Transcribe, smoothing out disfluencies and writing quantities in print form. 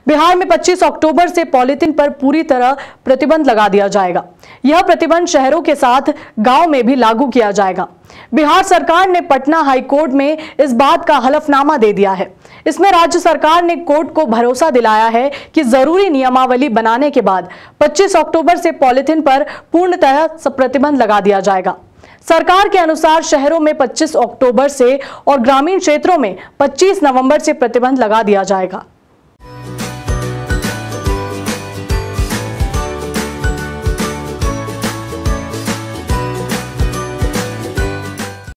बिहार में 25 अक्टूबर से पॉलीथीन पर पूरी तरह प्रतिबंध लगा दिया जाएगा। यह प्रतिबंध शहरों के साथ गांव में भी लागू किया जाएगा। बिहार सरकार ने पटना हाई कोर्ट में इस बात का हलफनामा दे दिया है। इसमें राज्य सरकार ने कोर्ट को भरोसा दिलाया है कि जरूरी नियमावली बनाने के बाद 25 अक्टूबर से पॉलीथीन पर पूर्णतः प्रतिबंध लगा दिया जाएगा। सरकार के अनुसार शहरों में 25 अक्टूबर से और ग्रामीण क्षेत्रों में 25 नवंबर से प्रतिबंध लगा दिया जाएगा।